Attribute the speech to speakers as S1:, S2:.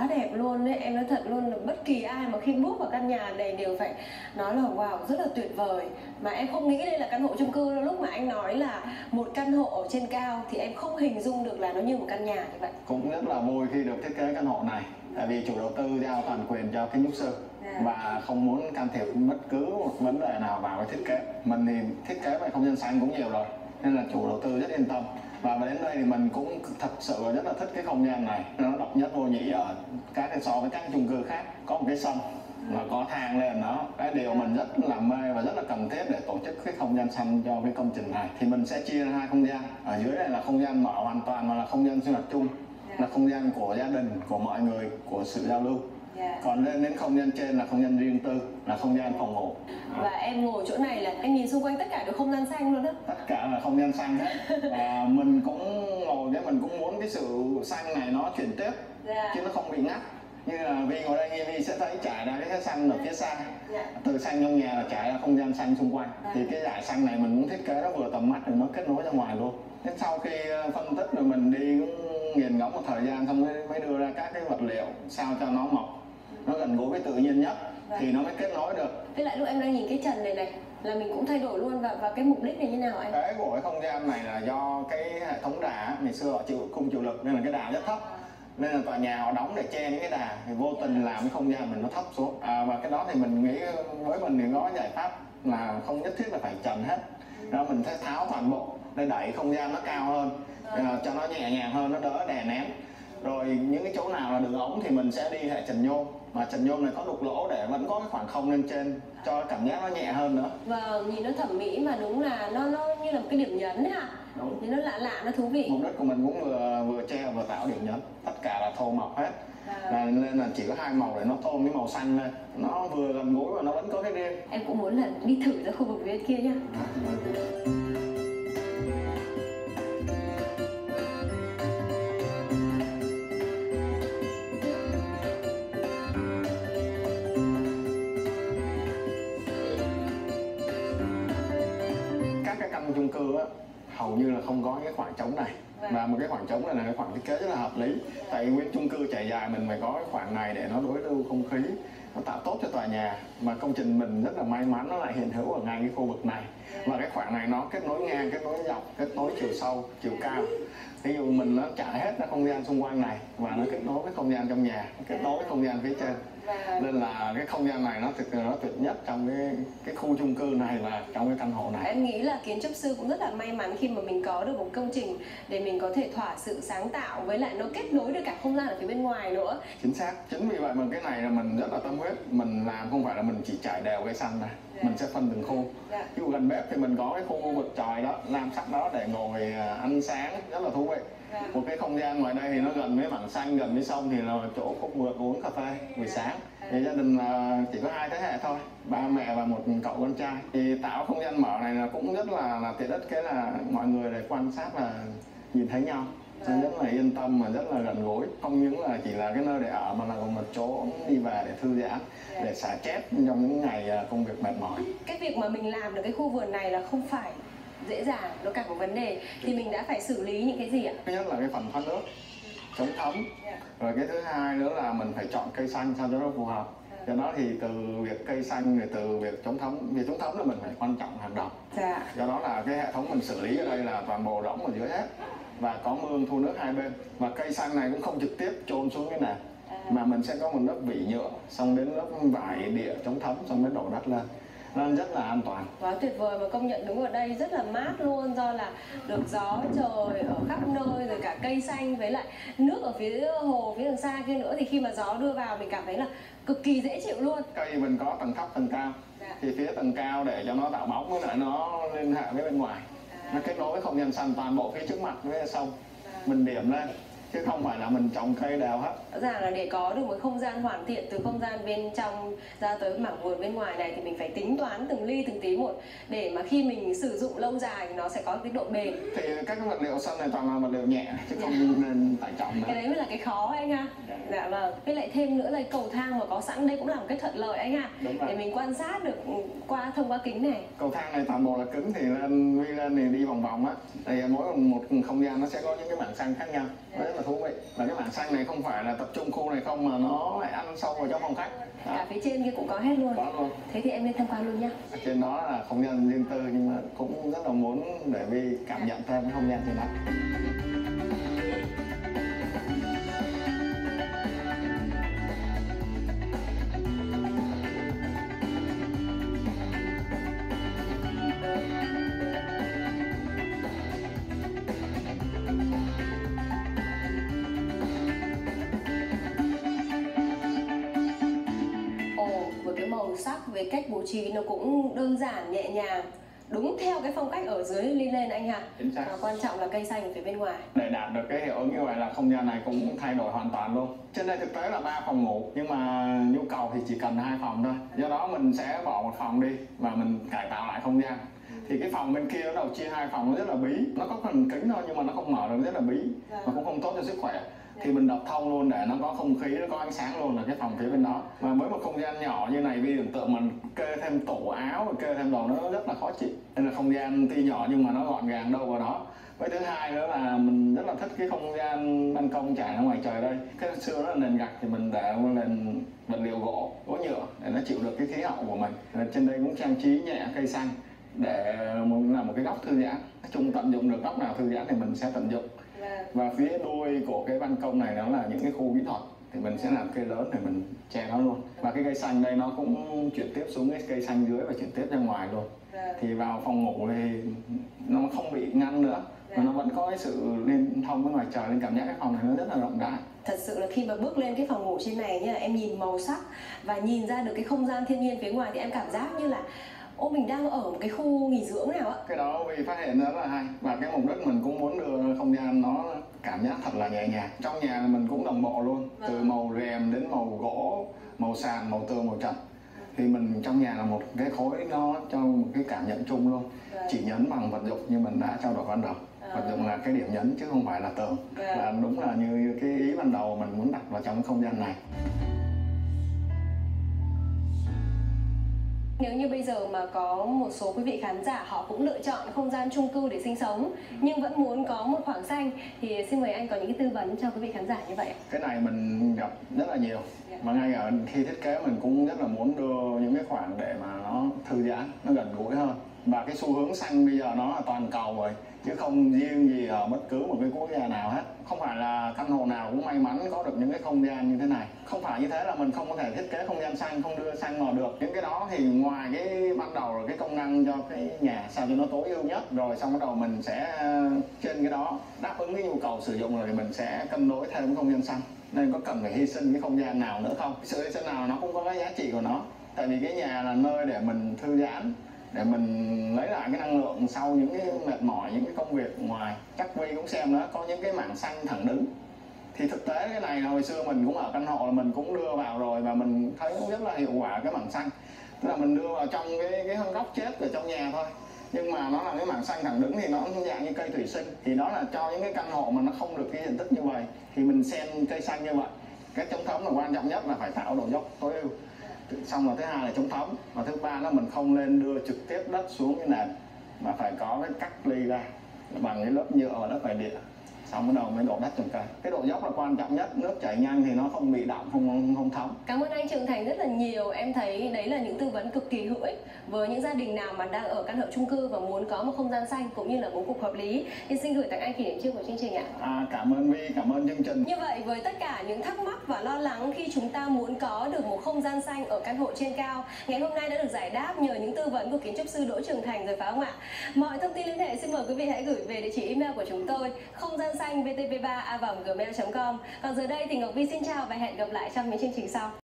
S1: đẹp luôn đấy, em nói thật luôn là bất kỳ ai mà khi bước vào căn nhà này đều phải nói là wow, rất là tuyệt vời. Mà em không nghĩ đây là căn hộ chung cư đâu. Lúc mà anh nói là một căn hộ ở trên cao thì em không hình dung được là nó như một căn nhà như vậy.
S2: Cũng rất là vui khi được thiết kế căn hộ này, tại vì chủ đầu tư giao toàn quyền cho kiến trúc sư và không muốn can thiệp bất cứ một vấn đề nào vào cái thiết kế. Mình thì thiết kế về không gian xanh cũng nhiều rồi, nên là chủ đầu tư rất yên tâm. Và đến đây thì mình cũng thật sự rất là thích cái không gian này, nó độc nhất vô nhị ở so với các chung cư khác. Có một cái sân và có thang lên đó, cái điều mình rất là mê và rất là cần thiết để tổ chức cái không gian xanh cho cái công trình này. Thì mình sẽ chia ra hai không gian, ở dưới này là không gian mở hoàn toàn mà là không gian sinh hoạt chung, là không gian của gia đình, của mọi người, của sự giao lưu. Còn lên đến không gian trên là không gian riêng tư, là không gian phòng ngủ.
S1: Và em ngồi chỗ này là em nhìn xung quanh tất cả đều không gian xanh luôn đó.
S2: Tất cả là không gian xanh hết. Và mình cũng ngồi cái mình cũng muốn cái sự xanh này nó chuyển tiếp, chứ nó không bị ngắt. Như là Vi ngồi đây, Vi sẽ thấy trải ra cái xanh ở phía xa. Từ xanh trong nhà là trải ra không gian xanh xung quanh. Thì cái dải xanh này mình muốn thiết kế nó vừa tầm mắt rồi nó kết nối ra ngoài luôn. Thế sau khi phân tích rồi mình đi nghiền ngẫm một thời gian xong mới đưa ra các cái vật liệu sao cho nó mộc, nó gần gũi với tự nhiên nhất thì nó mới kết nối được.
S1: Với lại lúc em đang nhìn cái trần này này là mình cũng thay đổi luôn, và cái mục đích này như nào anh?
S2: Cái của cái không gian này là do cái hệ thống đà ngày xưa họ cung chịu lực nên là cái đà rất thấp, nên là tòa nhà họ đóng để che những cái đà thì vô tình làm cái không gian mình nó thấp xuống. Và cái đó thì mình nghĩ với mình thì có giải pháp là không nhất thiết là phải trần hết, đó mình sẽ tháo toàn bộ để đẩy không gian nó cao hơn, cho nó nhẹ nhàng hơn, nó đỡ đè nén. Rồi những cái chỗ nào là đường ống thì mình sẽ đi hệ trần nhôm, mà trần nhôm này có đục lỗ để vẫn có cái khoảng không lên trên cho cảm giác nó nhẹ hơn nữa.
S1: Vâng, nhìn nó thẩm mỹ mà đúng là nó như là một cái điểm nhấn ha.
S2: Đúng.
S1: Thì nó lạ lạ, nó thú vị.
S2: Mục đích của mình cũng vừa che vừa tạo điểm nhấn, tất cả là thô mộc hết. Nên là chỉ có hai màu để nó tôn cái màu xanh lên, nó vừa gần gũi và nó vẫn có cái riêng.
S1: Em cũng muốn là đi thử ra khu vực bên kia nhá.
S2: Các cái căn chung cư á, hầu như là không có cái khoảng trống này. Và một cái khoảng trống này là cái khoảng thiết kế rất là hợp lý. Tại vì nguyên chung cư trải dài mình phải có cái khoảng này để nó đối lưu không khí, nó tạo tốt cho tòa nhà. Mà công trình mình rất là may mắn nó lại hiện hữu ở ngay cái khu vực này. Và cái khoảng này nó kết nối ngang, kết nối dọc, kết nối chiều sâu, chiều cao. Ví dụ mình nó trải hết ra không gian xung quanh này và nó kết nối với không gian trong nhà, kết nối với không gian phía trên. Nên là cái không gian này nó thực sự nó tuyệt nhất trong cái khu chung cư này và trong cái căn hộ này.
S1: Em nghĩ là kiến trúc sư cũng rất là may mắn khi mà mình có được một công trình để mình có thể thỏa sự sáng tạo, với lại nó kết nối được cả không gian ở phía bên ngoài nữa.
S2: Chính xác, chính vì vậy mà cái này là mình rất là tâm huyết. Mình làm không phải là mình chỉ trải đều cây xanh này, mình sẽ phân từng khu. Ví dụ gần bếp thì mình có cái khu vực tròi đó, làm sẵn đó để ngồi ăn sáng, rất là thú vị. Một cái không gian ngoài đây thì nó gần với mảng xanh, gần với sông thì là chỗ khúc vượt uống cà phê buổi sáng. Thì gia đình chỉ có hai thế hệ thôi, ba mẹ và một cậu con trai. Thì tạo không gian mở này là cũng rất là tiện ích, cái là mọi người để quan sát là nhìn thấy nhau, rất là yên tâm mà rất là gần gũi. Không những là chỉ là cái nơi để ở mà là một chỗ đi về để thư giãn, để xả stress trong những ngày công việc mệt mỏi.
S1: Cái việc mà mình làm được cái khu vườn này là không phải dễ dàng, nó cả một vấn đề. Thì mình đã phải xử lý những cái gì ạ?
S2: Thứ nhất là cái phần thoát nước, chống thấm. Rồi cái thứ hai nữa là mình phải chọn cây xanh sao cho nó phù hợp. Do đó thì từ việc cây xanh, rồi từ việc chống thấm, việc chống thấm là mình phải quan trọng hàng đầu. Do đó là cái hệ thống mình xử lý ở đây là toàn bộ rỗng ở dưới hết và có mương thu nước hai bên. Và cây xanh này cũng không trực tiếp chôn xuống cái này, mà mình sẽ có một lớp vỉ nhựa, xong đến lớp vải địa chống thấm, xong mới đổ đất lên. Nên rất là an toàn.
S1: Quá tuyệt vời, và công nhận đúng ở đây rất là mát luôn, do là được gió trời ở khắp nơi, rồi cả cây xanh với lại nước ở phía hồ, phía đằng xa kia nữa, thì khi mà gió đưa vào mình cảm thấy là cực kỳ dễ chịu luôn.
S2: Cây mình có tầng thấp tầng cao, thì phía tầng cao để cho nó tạo bóng với lại nó liên hệ với bên ngoài, nó kết nối với không gian xanh toàn bộ phía trước mặt với sông, mình điểm lên chứ không phải là mình trồng cây đều hết.
S1: Rõ ràng là để có được một không gian hoàn thiện từ không gian bên trong ra tới mảng vườn bên ngoài này thì mình phải tính toán từng ly từng tí một, để mà khi mình sử dụng lâu dài thì nó sẽ có cái độ bền.
S2: Thì các cái vật liệu sân này toàn là vật liệu nhẹ chứ không nên tải trọng nữa.
S1: Cái đấy mới là cái khó anh ha. Dạ vâng. Với lại thêm nữa là cầu thang mà có sẵn đây cũng là một cái thuận lợi anh ha. Để mình quan sát được thông qua kính này.
S2: Cầu thang này toàn bộ là kính thì lên thì đi vòng vòng á. Thì mỗi một không gian nó sẽ có những cái mảng xanh khác nhau. Rất là thú vị. Và cái mảng xanh này không phải là tập trung khu này không, mà nó lại ăn sâu vào trong phòng khách. Đó.
S1: Cả phía trên kia cũng có hết luôn.
S2: Có luôn.
S1: Thế thì em nên tham quan luôn nhá.
S2: Ở trên đó là không gian riêng tư, nhưng mà cũng rất là muốn để Vi cảm nhận thêm cái không gian trên đó.
S1: Với cái màu sắc, về cách bố trí nó cũng đơn giản, nhẹ nhàng, đúng theo cái phong cách ở dưới đi lên anh ha.
S2: Chính xác.
S1: Quan trọng là cây xanh ở phía bên ngoài.
S2: Để đạt được cái hiệu ứng như vậy là không gian này cũng thay đổi hoàn toàn luôn. Trên đây thực tế là 3 phòng ngủ, nhưng mà nhu cầu thì chỉ cần 2 phòng thôi. Do đó mình sẽ bỏ một phòng đi và mình cải tạo lại không gian. Thì cái phòng bên kia nó đầu chia 2 phòng, nó rất là bí. Nó có phần kính thôi nhưng mà nó không mở được, rất là bí và cũng không tốt cho sức khỏe. Thì mình đập thông luôn để nó có không khí, nó có ánh sáng luôn là cái phòng phía bên đó. Mà với một không gian nhỏ như này, Vi tưởng tượng mình kê thêm tủ áo và kê thêm đồ nó rất là khó chịu. Nên là không gian tuy nhỏ nhưng mà nó gọn gàng đâu vào đó. Với thứ hai nữa là mình rất là thích cái không gian ban công trải ra ngoài trời đây. Cái xưa đó là nền gạch thì mình để nền vật liệu gỗ nhựa để nó chịu được cái khí hậu của mình. Trên đây cũng trang trí nhẹ cây xanh để là một cái góc thư giãn. Nói chung tận dụng được góc nào thư giãn thì mình sẽ tận dụng. Và phía đuôi của cái ban công này nó là những cái khu kỹ thuật, thì mình sẽ làm cây lớn để mình che nó luôn. Và cái cây xanh đây nó cũng chuyển tiếp xuống cái cây xanh dưới và chuyển tiếp ra ngoài luôn. Thì vào phòng ngủ thì nó không bị ngăn nữa, mà nó vẫn có cái sự liên thông với ngoài trời, nên cảm giác cái phòng này nó rất là rộng rãi.
S1: Thật sự là khi mà bước lên cái phòng ngủ trên này nha, em nhìn màu sắc và nhìn ra được cái không gian thiên nhiên phía ngoài thì em cảm giác như là mình đang ở một cái khu nghỉ dưỡng nào á.
S2: Cái đó vì phát hiện rất là hay, và cái mục đích mình cũng muốn đưa không gian nó cảm giác thật là nhẹ nhàng. Trong nhà là mình cũng đồng bộ luôn, từ màu rèm đến màu gỗ, màu sàn, màu tường, màu trần. Thì mình trong nhà là một cái khối, nó cho một cái cảm nhận chung luôn. Chỉ nhấn bằng vật dụng như mình đã trao đổi ban đầu. Vật dụng là cái điểm nhấn chứ không phải là tường. Và đúng là như cái ý ban đầu mình muốn đặt vào trong cái không gian này.
S1: Nếu như bây giờ mà có một số quý vị khán giả họ cũng lựa chọn không gian chung cư để sinh sống nhưng vẫn muốn có một khoảng xanh, thì xin mời anh có những cái tư vấn cho quý vị khán giả như vậy.
S2: Cái này mình gặp rất là nhiều. Và ngay ở khi thiết kế mình cũng rất là muốn đưa những cái khoảng để mà nó thư giãn, nó gần gũi hơn. Và cái xu hướng xanh bây giờ nó là toàn cầu rồi, chứ không riêng gì ở bất cứ một cái quốc gia nào hết. Không phải là căn hộ nào cũng may mắn có được những cái không gian như thế này. Không phải như thế là mình không có thể thiết kế không gian xanh, không đưa xanh vào được. Những cái đó thì ngoài cái ban đầu là cái công năng cho cái nhà sao cho nó tối ưu nhất, rồi xong bắt đầu mình sẽ trên cái đó đáp ứng cái nhu cầu sử dụng rồi thì mình sẽ cân đối thêm cái không gian xanh. Nên có cần phải hy sinh cái không gian nào nữa không? Sự hy sinh nào nó cũng có cái giá trị của nó. Tại vì cái nhà là nơi để mình thư giãn, để mình lấy lại cái năng lượng sau những cái mệt mỏi, những cái công việc ngoài. Chắc Vi cũng xem đó, có những cái mảng xanh thẳng đứng. Thì thực tế cái này hồi xưa mình cũng ở căn hộ là mình cũng đưa vào rồi, và mình thấy cũng rất là hiệu quả cái mảng xanh. Tức là mình đưa vào trong cái góc chết ở trong nhà thôi. Nhưng mà nó là cái mảng xanh thẳng đứng thì nó dạng như cây thủy sinh. Thì đó là cho những cái căn hộ mà nó không được cái diện tích như vậy thì mình xen cây xanh như vậy. Cái chống thấm là quan trọng nhất, là phải tạo độ dốc tối ưu. Xong rồi thứ hai là chống thấm, và thứ ba là mình không nên đưa trực tiếp đất xuống cái nền, mà phải có cái cách ly ra bằng cái lớp nhựa và lớp vải địa, xong bắt đầu mới đổ đất trồng cây. Cái độ dốc là quan trọng nhất, nước chảy nhanh thì nó không bị đọng, không thấm.
S1: Cảm ơn anh Trường Thành rất là nhiều. Em thấy đấy là những tư vấn cực kỳ hữu ích với những gia đình nào mà đang ở căn hộ chung cư và muốn có một không gian xanh cũng như là bố cục hợp lý. Thì xin gửi tặng anh kỷ niệm chương của chương trình ạ.
S2: Cảm ơn Vi, cảm ơn chương trình.
S1: Như vậy với tất cả những thắc mắc và lo lắng khi chúng ta muốn có được một không gian xanh ở căn hộ trên cao, ngày hôm nay đã được giải đáp nhờ những tư vấn của kiến trúc sư Đỗ Trường Thành rồi phải không ạ? Mọi thông tin liên hệ xin mời quý vị hãy gửi về địa chỉ email của chúng tôi không gian xanh vtv3@gmail.com. Còn giờ đây thì Ngọc Vi xin chào và hẹn gặp lại trong những chương trình sau.